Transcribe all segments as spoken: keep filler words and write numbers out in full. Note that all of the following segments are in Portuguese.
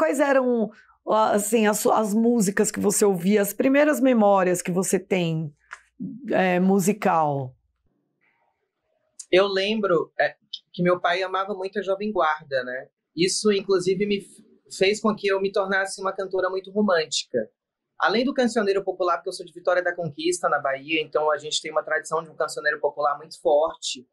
quais eram, assim, as, as músicas que você ouvia, as primeiras memórias que você tem é, musical? Eu lembro é, que meu pai amava muito a Jovem Guarda, né? Isso, inclusive, me fez com que eu me tornasse uma cantora muito romântica. Além do cancioneiro popular, porque eu sou de Vitória da Conquista, na Bahia, então a gente tem uma tradição de um cancioneiro popular muito forte,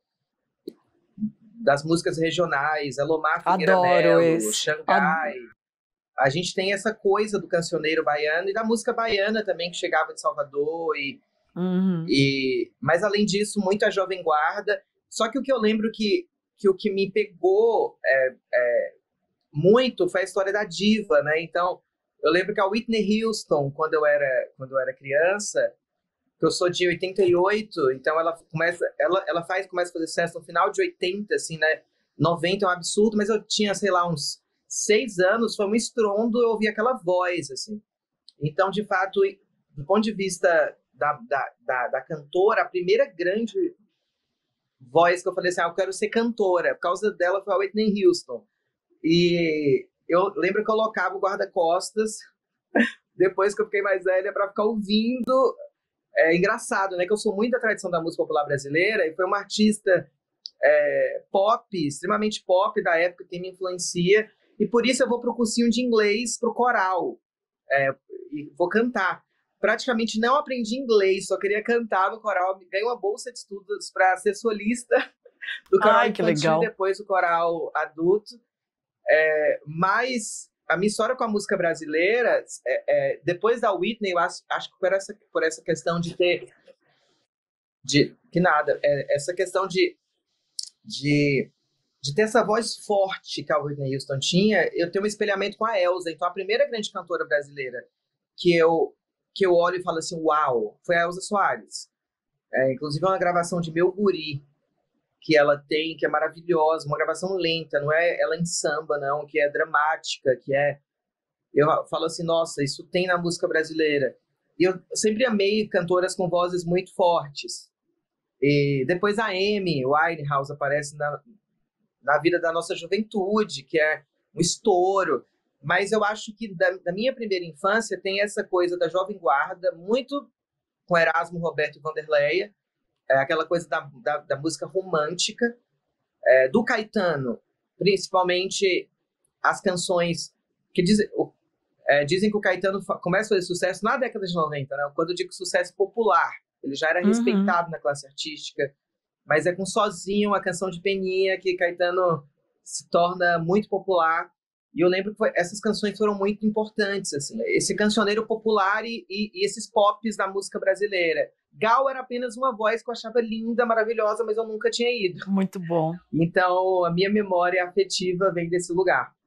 das músicas regionais, Elomar Figueira Adoro Melo, esse. Ad... Xangai. A gente tem essa coisa do cancioneiro baiano e da música baiana também, que chegava de Salvador. E, Uhum. e, mas, além disso, muito a Jovem Guarda. Só que o que eu lembro que, que o que me pegou é, é, muito foi a história da diva, né? Então, eu lembro que a Whitney Houston, quando eu era, quando eu era criança, que eu sou de oitenta e oito, então ela começa, ela, ela faz, começa a fazer sucesso no final de oitenta, assim, né? noventa é um absurdo, mas eu tinha, sei lá, uns seis anos, foi um estrondo, eu ouvi aquela voz, assim. Então, de fato, do ponto de vista da, da, da, da cantora, a primeira grande voz que eu falei assim, ah, eu quero ser cantora, por causa dela foi a Whitney Houston. E eu lembro que eu colocava o guarda-costas, depois que eu fiquei mais velha, para ficar ouvindo. É engraçado, né? Que eu sou muito da tradição da música popular brasileira e foi uma artista é, pop, extremamente pop da época que me influencia. E por isso eu vou para o cursinho de inglês, para o coral. É, e vou cantar. Praticamente não aprendi inglês, só queria cantar no coral. Ganhei uma bolsa de estudos para ser solista do coral Ai, que infantil legal. e depois do coral adulto. É, mas a minha história com a música brasileira, é, é, depois da Whitney, eu acho, acho que por essa, por essa questão de ter... De, que nada, é, essa questão de, de, de ter essa voz forte que a Whitney Houston tinha, eu tenho um espelhamento com a Elza. Então, a primeira grande cantora brasileira que eu, que eu olho e falo assim, uau, foi a Elza Soares. É, inclusive, é uma gravação de Meu Guri, que ela tem, que é maravilhosa, uma gravação lenta, não é ela em samba, não, que é dramática, que é... Eu falo assim, nossa, isso tem na música brasileira. E eu sempre amei cantoras com vozes muito fortes. E depois a Amy Winehouse aparece na, na vida da nossa juventude, que é um estouro. Mas eu acho que da, da minha primeira infância tem essa coisa da Jovem Guarda, muito com Erasmo, Roberto e Vanderleia, é aquela coisa da, da, da música romântica, é, do Caetano, principalmente as canções que dizem, é, dizem que o Caetano começa a fazer sucesso na década de noventa, né? Quando eu digo sucesso popular, ele já era respeitado uhum. na classe artística, mas é com Sozinho, uma canção de Peninha, que Caetano se torna muito popular. E eu lembro que foi, essas canções foram muito importantes, assim, esse cancioneiro popular e, e, e esses pops da música brasileira. Gal era apenas uma voz que eu achava linda, maravilhosa, mas eu nunca tinha ido. Muito bom. Então, a minha memória afetiva vem desse lugar.